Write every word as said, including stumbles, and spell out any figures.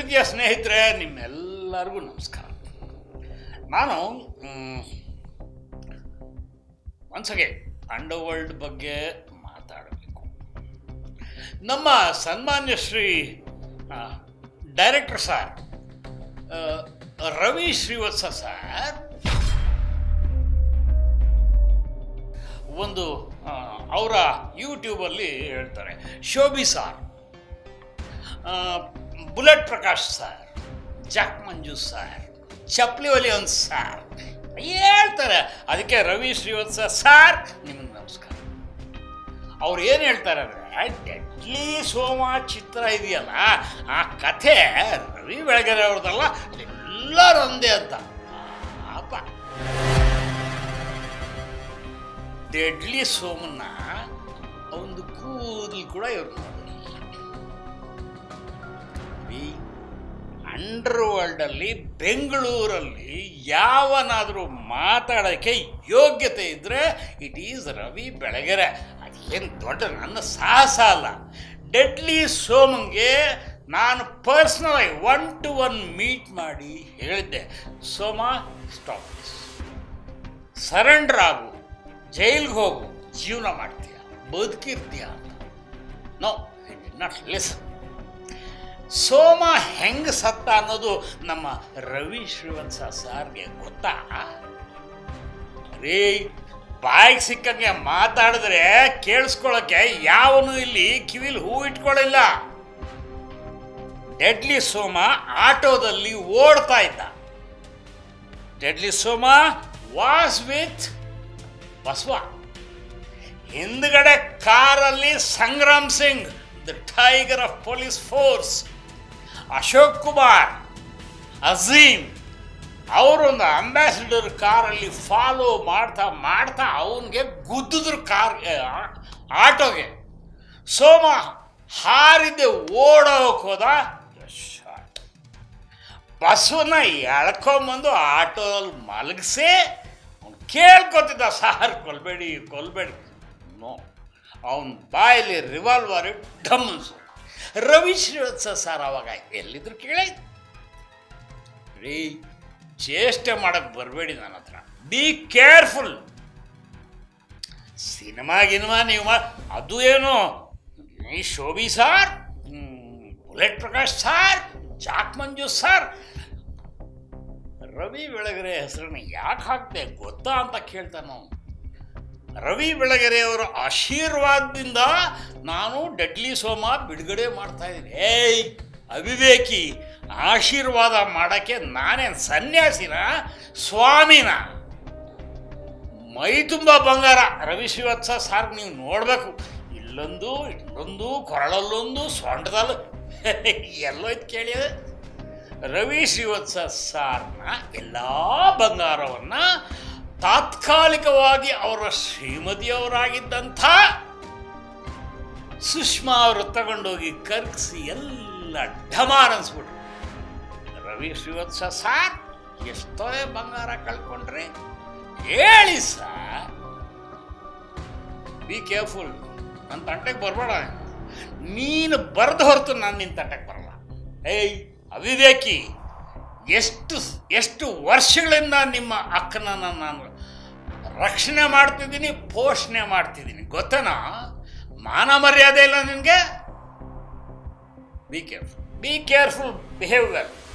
ಪ್ರೀತಿಯ ಸ್ನೇಹಿತರೆ, ನಿಮ್ಮೆಲ್ಲರಿಗೂ ನಮಸ್ಕಾರ. ನಾನು ಒಂದ್ಸಗೆ ಅಂಡರ್ ವರ್ಲ್ಡ್ ಬಗ್ಗೆ ಮಾತಾಡಬೇಕು. ನಮ್ಮ ಸನ್ಮಾನ್ಯ Shri director sir Ravi Srivatsa sir ಒಂದು ಅವರ ಯೂಟ್ಯೂಬಲ್ಲಿ ಹೇಳ್ತಾರೆ, Shobhi sir, bullet Prakash sir, jack Manju sir, ಚಪ್ಲಿ ಒಲಿಯನ್ ಸರ್ ಹೇಳ್ತಾರೆ. ಅದಕ್ಕೆ ರವಿ ಶ್ರೀವತ್ಸ ಸಾರ್ ನಿಮಗೆ ನಮಸ್ಕಾರ. ಅವ್ರು ಏನು ಹೇಳ್ತಾರೆ ಅಂದರೆ, ಡೆಡ್ಲಿ ಸೋಮ ಚಿತ್ರ ಇದೆಯಲ್ಲ, ಆ ಕಥೆ ರವಿ ಬೆಳಗೆರೆ ಅವ್ರದ್ದಲ್ಲ, ಎಲ್ಲರೊಂದೇ ಅಂತ. ಪಾಪ ಡೆಡ್ಲಿ ಸೋಮನ್ನ ಒಂದು ಕೂದಲು ಕೂಡ ಇವ್ರು ನೋಡಲಿಲ್ಲ. ಅಂಡರ್ ವರ್ಲ್ಡಲ್ಲಿ ಬೆಂಗಳೂರಲ್ಲಿ ಯಾವನಾದರೂ ಮಾತಾಡೋಕ್ಕೆ ಯೋಗ್ಯತೆ ಇದ್ದರೆ ಇಟ್ ಈಸ್ ರವಿ ಬೆಳಗೆರೆ. ಅದೇನು ದೊಡ್ಡ ನನ್ನ ಸಾಹಸ ಅಲ್ಲ. ಡೆಡ್ಲಿ ಸೋಮಂಗೆ ನಾನು ಪರ್ಸ್ನಲಾಗಿ ಒನ್ ಟು ಒನ್ ಮೀಟ್ ಮಾಡಿ ಹೇಳಿದ್ದೆ, ಸೋಮ ಸ್ಟಾಪ್ ದಿಸ್, ಸರೆಂಡರ್ ಆಗು, ಜೈಲ್ಗೆ ಹೋಗು, ಜೀವನ ಮಾಡ್ತೀಯ, ಬದುಕಿರ್ತೀಯ ಅಂತ. No, I did not listen. Soma ಹೆಂಗೆ ಸತ್ತ ಅನ್ನೋದು ನಮ್ಮ ರವಿ ಶ್ರೀವತ್ಸ ಸಾರ್ಗೆ ಗೊತ್ತಾ? ರೀ, ಬಾಯಿಗೆ ಸಿಕ್ಕಂಗೆ ಮಾತಾಡಿದ್ರೆ ಕೇಳಿಸ್ಕೊಳ್ಳೋಕ್ಕೆ ಯಾವನು ಇಲ್ಲಿ ಕಿವಿಲಿ ಹೂ ಇಟ್ಕೊಳ್ಳಿಲ್ಲ. ಡೆಡ್ಲಿ ಸೋಮ ಆಟೋದಲ್ಲಿ ಓಡ್ತಾ ಇದ್ದ. Deadly Soma was with Basava. ಹಿಂದ್ಗಡೆ ಕಾರಲ್ಲಿ Sangram Singh, the tiger of police force, Ashok Kumar, Azeem ಅವರೊಂದು ಅಂಬಾಸಿಡರ್ ಕಾರಲ್ಲಿ ಫಾಲೋ ಮಾಡ್ತಾ ಮಾಡ್ತಾ ಅವನಿಗೆ ಗುದ್ದಿದ್ರು ಕಾರ್ ಆಟೋಗೆ. ಸೋಮ ಹಾರಿದ್ದೆ ಓಡೋಕೆ ಹೋದ, ಶಾಟ್. ಬಸವನ್ನ ಎಳ್ಕೊಂಬಂದು ಆಟೋದಲ್ಲಿ ಮಲಗಿಸಿ ಅವನು ಕೇಳ್ಕೊತಿದ್ದ, ಸಾರ್ ಕೊಲ್ಬೇಡಿ ಕೊಲ್ಬೇಡಿ. ನೋ, ಅವನ ಬಾಯಲ್ಲಿ ರಿವಾಲ್ವರ್ ಢಮ್ಮನ್ಸು. ರವಿ ಶ್ರೀವತ್ಸ ಸರ್ ಅವಾಗ ಎಲ್ಲಿದ್ರು ಕೇಳಾಯ್ತು, ರೀ ಚೇಷ್ಟೆ ಮಾಡೋಕ್ಕೆ ಬರಬೇಡಿ ನನ್ನ ಹತ್ರ, ಬಿ ಕೇರ್ಫುಲ್. ಸಿನಿಮಾ ಗಿನಿಮಾ ನೀವು ಮಾಡಿ ಅದು ಏನು, ಈ Shobhi sir, bullet Prakash sir, jack Manju sir, Ravi Belagere ಹೆಸರನ್ನು ಯಾಕೆ ಹಾಕ್ತೆ ಗೊತ್ತಾ ಅಂತ ಕೇಳ್ತಾನೆ ನಾವು. ರವಿ ಬೆಳಗೆರೆಯವರ ಆಶೀರ್ವಾದದಿಂದ ನಾನು ಡೆಡ್ಲಿ ಸೋಮ ಬಿಡುಗಡೆ ಮಾಡ್ತಾ ಇದ್ದೀನಿ. ಏಯ್ ಅವಿವೇಕಿ, ಆಶೀರ್ವಾದ ಮಾಡೋಕ್ಕೆ ನಾನೇನು ಸನ್ಯಾಸಿನ ಸ್ವಾಮಿನ? ಮೈ ತುಂಬ ಬಂಗಾರ ರವಿ ಶ್ರೀವತ್ಸ ಸಾರ್, ನೀವು ನೋಡಬೇಕು. ಇಲ್ಲೊಂದು, ಇಲ್ಲೊಂದು, ಕೊರಳಲ್ಲೊಂದು, ಸೊಂಟದಲ್ಲೂ ಎಲ್ಲೋಯ್ತು ಕೇಳಿ. ರವಿ ಶ್ರೀವತ್ಸ ಸಾರ್ನ ಎಲ್ಲ ಬಂಗಾರವನ್ನು ತಾತ್ಕಾಲಿಕವಾಗಿ ಅವರ ಶ್ರೀಮತಿಯವರಾಗಿದ್ದಂಥ ಸುಷ್ಮಾ ಅವರು ತಗೊಂಡೋಗಿ ಕರ್ಗಿಸಿ ಎಲ್ಲ ಢಮಾರ್ ಅನ್ಸ್ಬಿಟ್ರು. ರವಿ ಶ್ರೀವತ್ಸ ಸಾರ್ ಎಷ್ಟೋ ಬಂಗಾರ ಕಳ್ಕೊಂಡ್ರಿ ಹೇಳಿ ಸಾರ್, ಬಿ ಕೇರ್ಫುಲ್. ನನ್ನ ತಂಟೆಗೆ ಬರಬೇಡ, ನೀನು ಬರೆದು ಹೊರತು ನಾನು ನಿನ್ನ ತಂಟೆಗೆ ಬರಲ್ಲ. ಏಯ್ ಅವಿವೇಕಿ, ಎಷ್ಟು ಎಷ್ಟು ವರ್ಷಗಳಿಂದ ನಿಮ್ಮ ಅಕ್ಕನನ್ನು ನಾನು ರಕ್ಷಣೆ ಮಾಡ್ತಿದ್ದೀನಿ, ಪೋಷಣೆ ಮಾಡ್ತಿದ್ದೀನಿ, ಗೊತ್ತೇನಾ? ಮಾನ ಮರ್ಯಾದೆ ಇಲ್ಲ ನಿನಗೆ? Be careful, be careful, behave well.